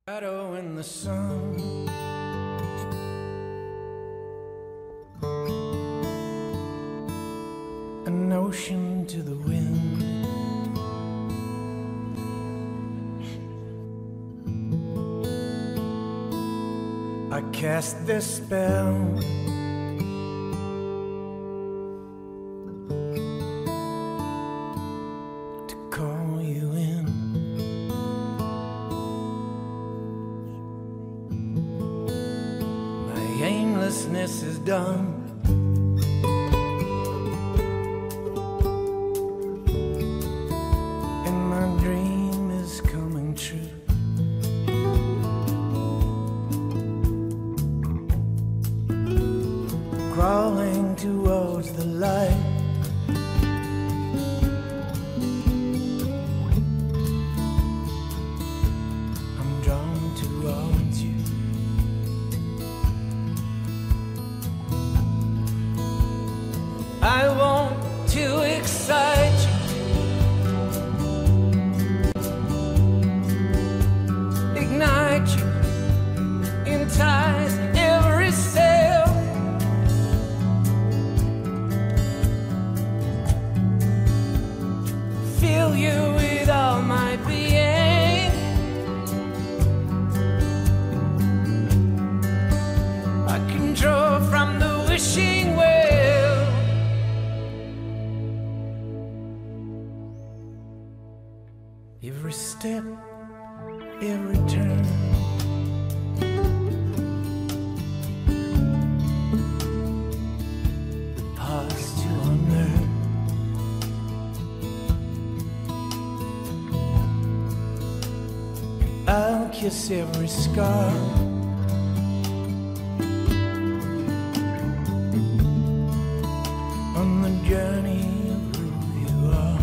Shadow in the sun, an ocean to the wind. I cast this spell to call you in. My aimlessness is done. And my dream is coming true. Crawling towards the light, I'm drawn towards you. I want to excite you, ignite you, entice every cell. Fill you with all my being. I can draw from the wishing well. Every step, every turn, the past to unlearn. I'll kiss every scar, on the journey of who you are.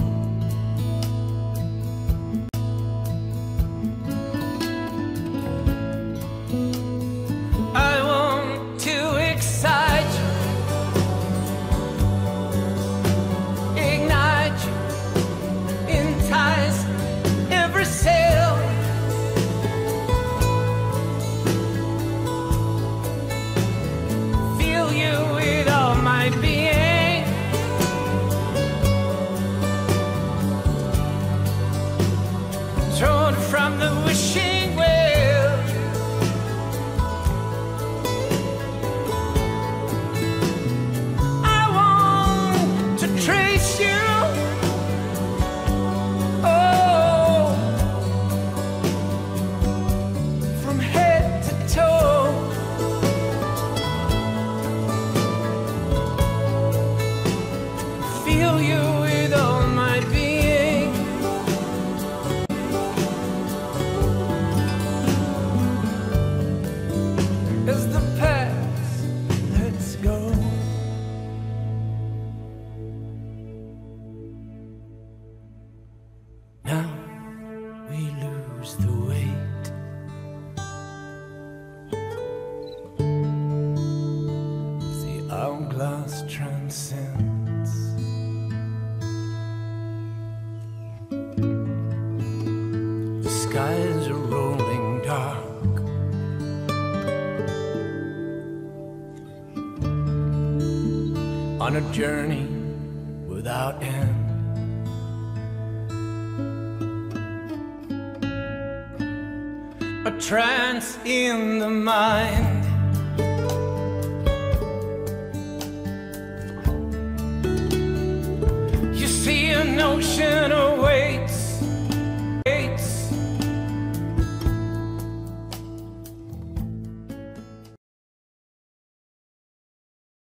I want to excite you, ignite you, entice every cell. Fill you with all my being. Drawn from the wishing well. I want to trace you. Oh, from head to toe. Fill you with all my being. As the past lets go. Now we lose the weight. The hourglass transcends. The skies are rolling dark. On a journey without end. A trance in the mind.